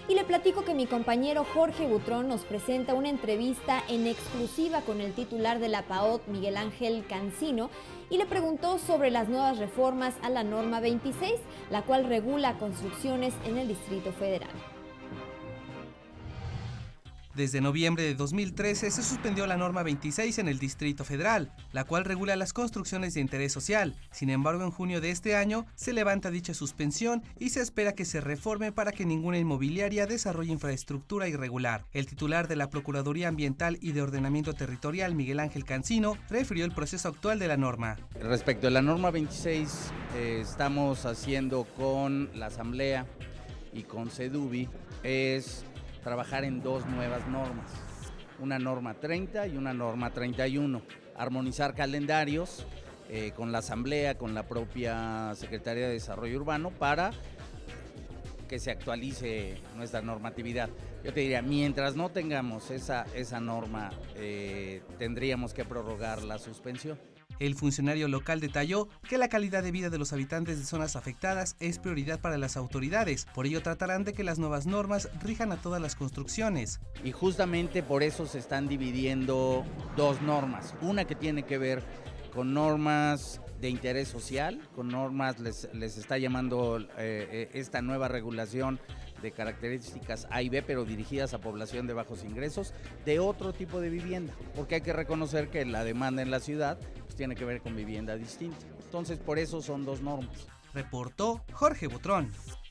Y le platico que mi compañero Jorge Butrón nos presenta una entrevista en exclusiva con el titular de la PAOT, Miguel Ángel Cancino, y le preguntó sobre las nuevas reformas a la norma 26, la cual regula construcciones en el Distrito Federal. Desde noviembre de 2013 se suspendió la norma 26 en el Distrito Federal, la cual regula las construcciones de interés social. Sin embargo, en junio de este año se levanta dicha suspensión y se espera que se reforme para que ninguna inmobiliaria desarrolle infraestructura irregular. El titular de la Procuraduría Ambiental y de Ordenamiento Territorial, Miguel Ángel Cancino, refirió el proceso actual de la norma. Respecto a la norma 26, estamos haciendo con la Asamblea y con CEDUBI es trabajar en dos nuevas normas, una norma 30 y una norma 31, armonizar calendarios con la Asamblea, con la propia Secretaría de Desarrollo Urbano para que se actualice nuestra normatividad. Yo te diría, mientras no tengamos esa norma, tendríamos que prorrogar la suspensión. El funcionario local detalló que la calidad de vida de los habitantes de zonas afectadas es prioridad para las autoridades, por ello tratarán de que las nuevas normas rijan a todas las construcciones. Y justamente por eso se están dividiendo dos normas, una que tiene que ver con normas de interés social, con normas, les está llamando esta nueva regulación de características A y B, pero dirigidas a población de bajos ingresos, de otro tipo de vivienda, porque hay que reconocer que la demanda en la ciudad tiene que ver con vivienda distinta. Entonces, por eso son dos normas. Reportó Jorge Butrón.